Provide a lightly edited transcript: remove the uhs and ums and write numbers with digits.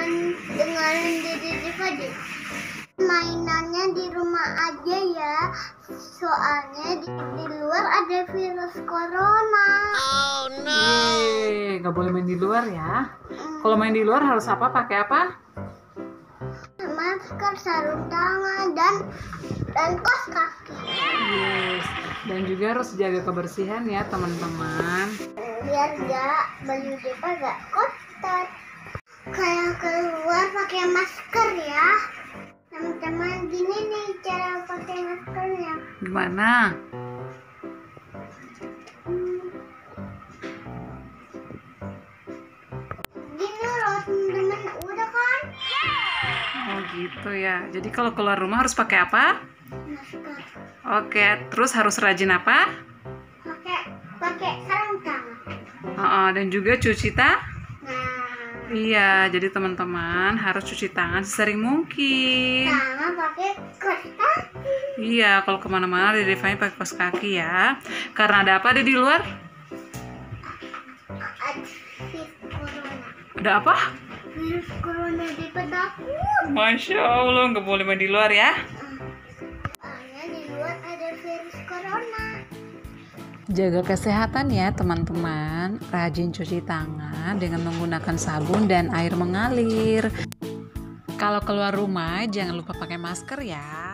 dengerin Dede Diva deh. Mainannya di rumah aja ya, soalnya di luar ada virus corona. Oh no. Gak boleh main di luar ya. Kalau main di luar harus apa? Pakai apa? Masker, sarung tangan, dan kaos kaki. Yes. Dan juga harus jaga kebersihan ya teman-teman. Biar baju Diva gak kotor. Kayak keluar pakai masker ya. Teman-teman, gini nih cara pakai maskernya. Gimana? Gini loh teman-teman, udah kan? Oh gitu ya. Jadi kalau keluar rumah harus pakai apa? Masker. Oke, terus harus rajin apa? Pakai sarung tangan. Dan juga cuci tangan. Nah, Iya, jadi teman-teman harus cuci tangan sesering mungkin. sama pakai kaos kaki. Iya, kalau kemana-mana Dede Divanya pakai kaos kaki ya. Karena ada apa ada di luar? Ada virus corona. Ada apa? Virus corona di takut. Masya Allah, nggak boleh main di luar ya. Soalnya di luar ada virus corona. Jaga kesehatan ya teman-teman. Rajin cuci tangan dengan menggunakan sabun dan air mengalir. Kalau keluar rumah jangan lupa pakai masker ya.